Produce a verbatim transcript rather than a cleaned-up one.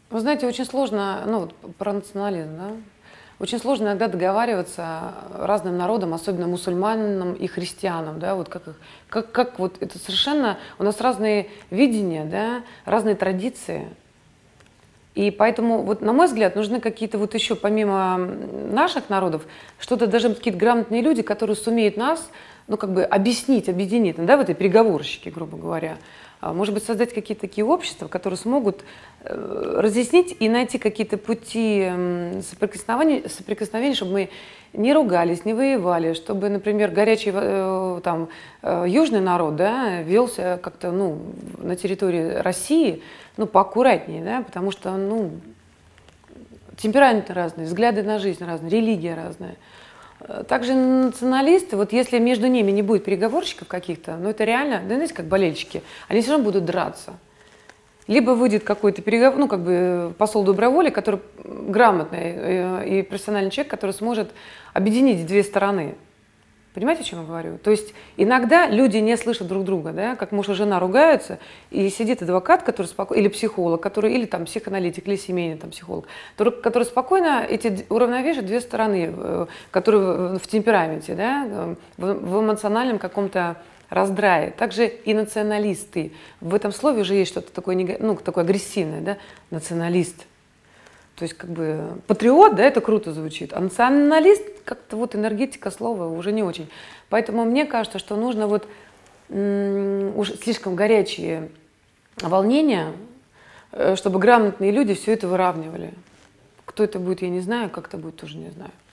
Вы знаете, очень сложно, ну, вот про национализм, да? Очень сложно иногда договариваться разным народам, особенно мусульманам и христианам, да, вот как, их- как, как вот это совершенно, у нас разные видения, да, разные традиции. И поэтому, вот, на мой взгляд, нужны какие-то вот еще, помимо м, наших народов, что-то, даже какие-то грамотные люди, которые сумеют нас, ну, как бы объяснить, объединить, ну, да, в этой переговорщике, грубо говоря. А, Может быть, создать какие-то такие общества, которые смогут э, разъяснить и найти какие-то пути м, соприкосновения, соприкосновения, чтобы мы не ругались, не воевали, чтобы, например, горячий э, там, э, южный народ, да, велся как-то, ну, на территории России, ну, поаккуратнее, да, потому что, ну, темпераменты разные, взгляды на жизнь разные, религия разная. Э, Также националисты, вот если между ними не будет переговорщиков каких-то, ну, это реально, да, знаете, как болельщики, они все равно будут драться. Либо выйдет какой-то переговор, ну, как бы э, посол доброй воли, который грамотный э, и профессиональный человек, который сможет объединить две стороны. Понимаете, о чем я говорю? То есть иногда люди не слышат друг друга, да, как муж и жена ругаются, и сидит адвокат, который спокойно, или психолог, который, или там психоаналитик, или семейный там, психолог, который, который спокойно эти д- уравновешивает две стороны, э, которые в, в темпераменте, да, э, в, в эмоциональном каком-то раздрае. Также и националисты. В этом слове уже есть что-то такое, нега- ну, такое агрессивное, да, националист. То есть как бы патриот, да, это круто звучит, а националист, как-то вот энергетика слова уже не очень. Поэтому мне кажется, что нужно вот м, уж слишком горячие волнения, э, чтобы грамотные люди все это выравнивали. Кто это будет, я не знаю, как это будет, тоже не знаю.